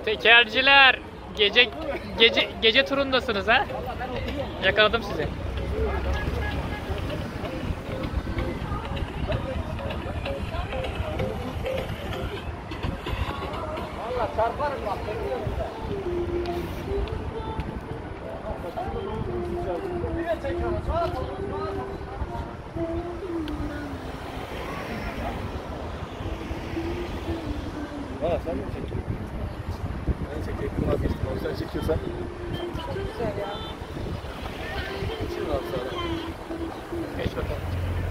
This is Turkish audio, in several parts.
Tekerciler, gece turundasınız ha? Yakaladım sizi. Vallahi çarparım bak. Valla sen mi çekiyorsun? Ben çekeyim, vazgeçtim. O sen çekiyorsan. Çok güzel ya. Geçiyorum abi sana. Geç bakalım.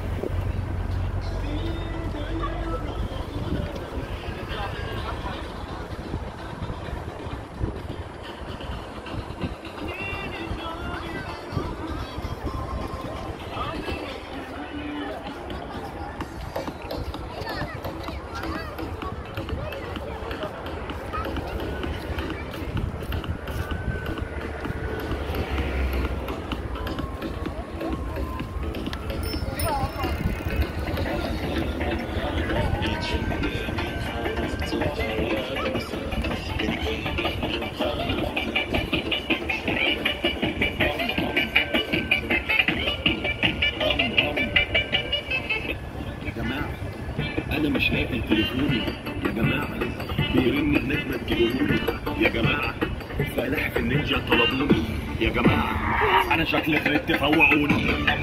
أنا مش لاقي تليفوني يا جماعة بيرن هناك ما تجيبوهولي يا جماعة سلاحف النينجا طلبوني يا جماعة أنا شكلي خربت فوقوني.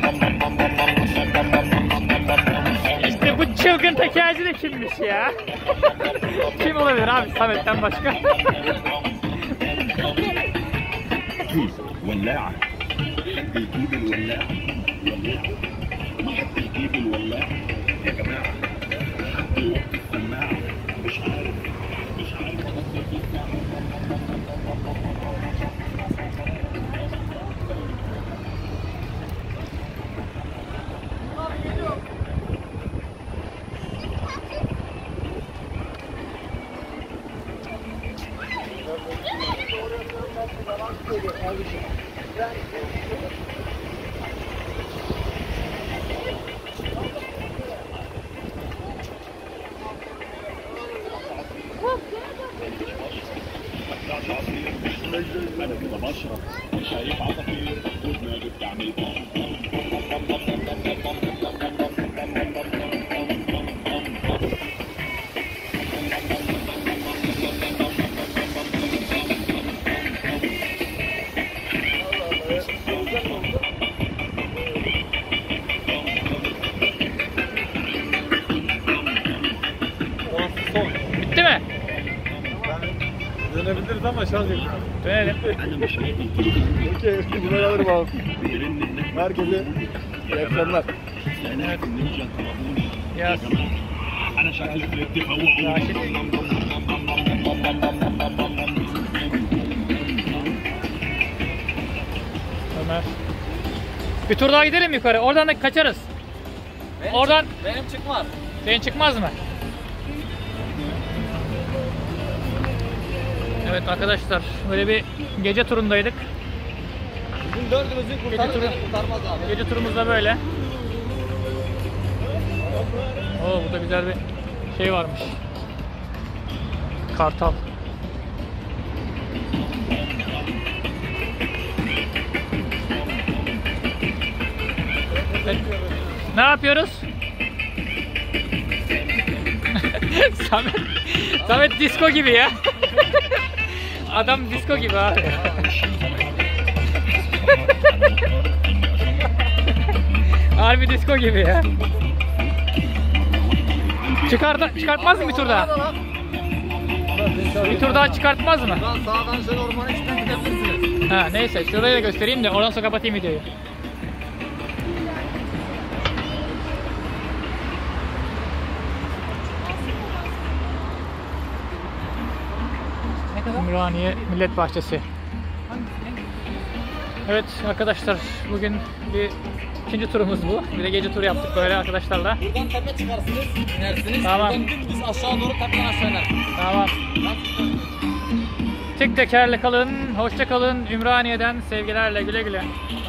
İşte bu çılgın tekerci de kimmiş ya? Kim olabilir abi Samet'ten başka? ولاعة حد يجيب الولاعة ولاعة ما حد يجيب الولاعة يا جماعة حد يوقف السماعة مش عارف أنزل في الساعة. أنا كده بشرب شايف عصافير ودماغي بتعمل Bitti mi? Dönebiliriz ama şans yok. Dönelim. أنا مش لاقي تليفوني Okey, bunları alırım abi. بيرن هناك Herkese iyi akşamlar. سلاحف النينجا طلبوني Ya يا جماعة أنا شكلي خربت فوقوني. Raşit. Ömer. Bir tur daha gidelim yukarı. Oradan da kaçarız. Oradan Benim çıkmaz. senin çıkmaz mı? Evet arkadaşlar, böyle bir gece turundaydık. Bizim dördümüzün kurtarır, turu- beni kurtarmaz abi. Gece turumuz da böyle. Oo, burada güzel bir şey varmış. Kartal. Evet. Ne yapıyoruz? Samet disco gibi ya. Adam disco gibi abi. Harbi disco gibi ya. Çıkartmaz mı bir tur daha? Bir tur daha çıkartmaz mı? Buradan sağdan şöyle ormanın içinden gidebilirsiniz. Ha neyse, şurayı da göstereyim de oradan sonra kapatayım videoyu. Ümraniye Millet Bahçesi. Evet arkadaşlar, bugün bir ikinci turumuz bu. Bir de gece turu yaptık böyle arkadaşlarla. Buradan tepe çıkarsınız, inersiniz. Tamam. Buradan dümdüz aşağı doğru tepeden aşağı inersiniz. Tamam. Tek tekerle kalın, hoşça kalın. Ümraniye'den sevgilerle, güle güle.